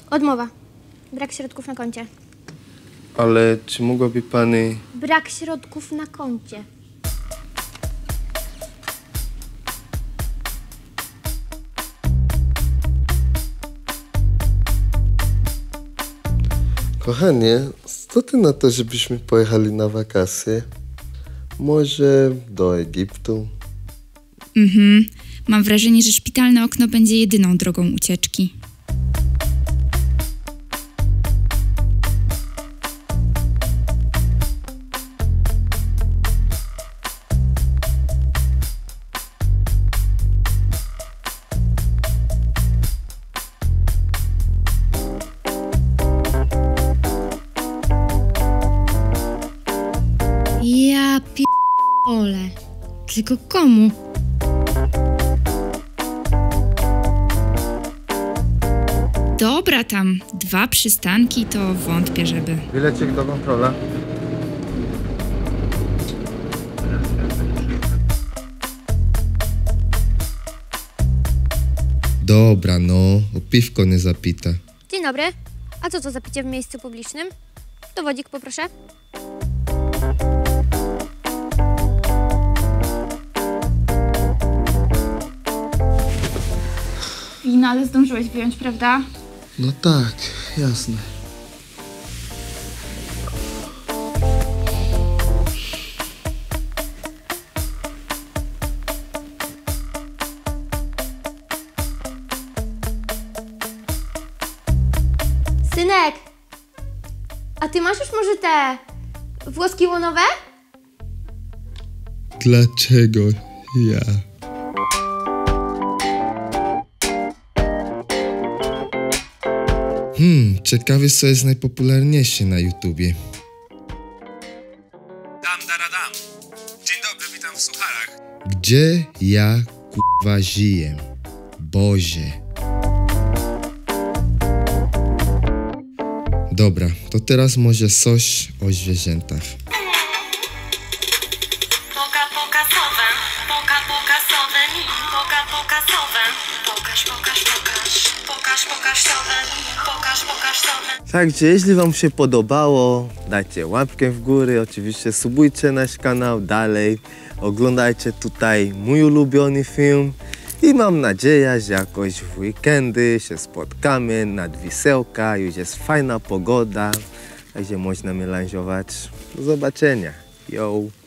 Odmowa. Brak środków na koncie. Ale czy mogłaby pani... Brak środków na koncie. Kochanie, co ty na to, żebyśmy pojechali na wakacje? Może do Egiptu? Mam wrażenie, że szpitalne okno będzie jedyną drogą ucieczki. Ja p***ole. Tylko komu? Dobra tam, 2 przystanki to wątpię, żeby... Bilecik do kontrola. Dobra, no, o piwko nie zapita. Dzień dobry. A co to za picie w miejscu publicznym? Dowodzik poproszę. Wino, ale zdążyłeś wyjąć, prawda? No tak, jasne. Synek! A ty masz już może te włoski łonowe? Dlaczego ja? Ciekawe, co jest najpopularniejsze na YouTubie. Dam, daradam. Dzień dobry, witam w Sucharach. Gdzie ja, kurwa, żyję? Boże. Dobra, to teraz może coś o zwierzętach. Pokasowe, pokasowe, pokasowe. Pokaż. Także jeśli wam się podobało, dajcie łapkę w górę, oczywiście subujcie nasz kanał dalej, oglądajcie tutaj mój ulubiony film i mam nadzieję, że jakoś w weekendy się spotkamy nad Wisełka, już jest fajna pogoda, także można melanżować. Do zobaczenia. Yo!